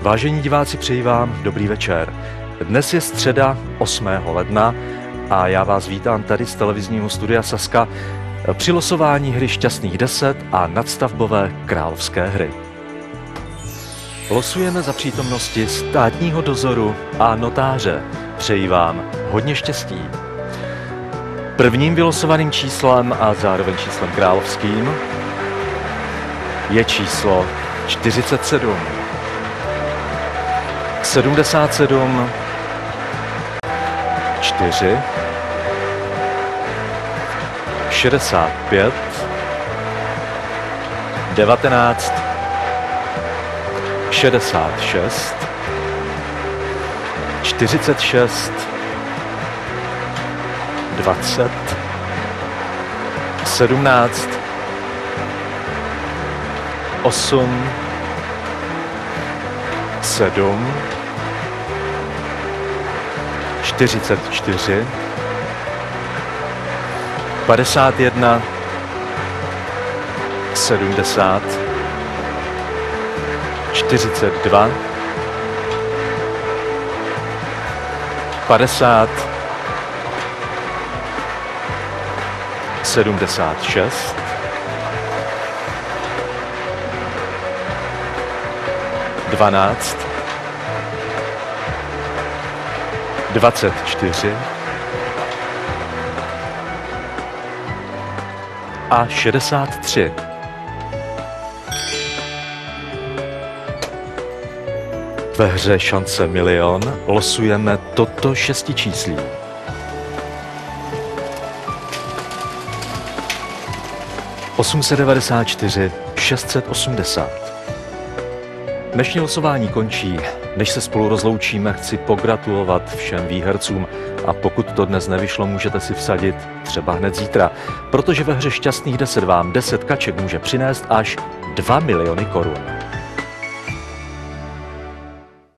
Vážení diváci, přeji vám dobrý večer. Dnes je středa 8. ledna a já vás vítám tady z televizního studia Sazka při losování hry Šťastných 10 a nadstavbové královské hry. Losujeme za přítomnosti státního dozoru a notáře. Přeji vám hodně štěstí. Prvním vylosovaným číslem a zároveň číslem královským je číslo 47. 77, 4, 65, 19, 66, 46, 20, 17, 8, 7, 44, 51, 70, 42, 50, 76, 12, 24 a 63. Ve hře Šance milion losujeme toto šestičíslí. 894, 680. Dnešní losování končí. Než se spolu rozloučíme, chci pogratulovat všem výhercům a pokud to dnes nevyšlo, můžete si vsadit třeba hned zítra, protože ve hře Šťastných 10 vám 10 kaček může přinést až 2 miliony korun.